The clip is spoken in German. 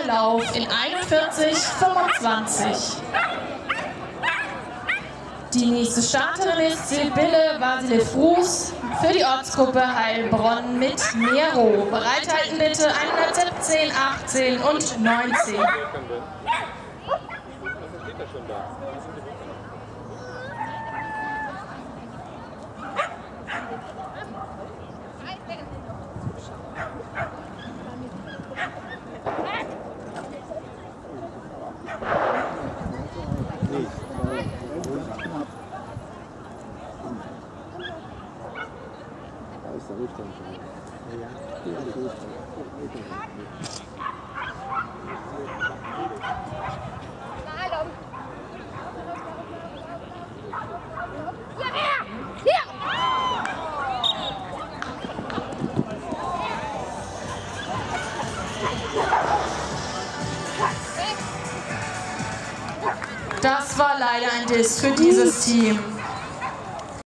Lauf in 41,25. Die nächste Starterin ist Sibylle Vasilevs für die Ortsgruppe Heilbronn mit Nero. Bereithalten bitte 117, 18 und 19. Das war leider ein Diss für dieses Team.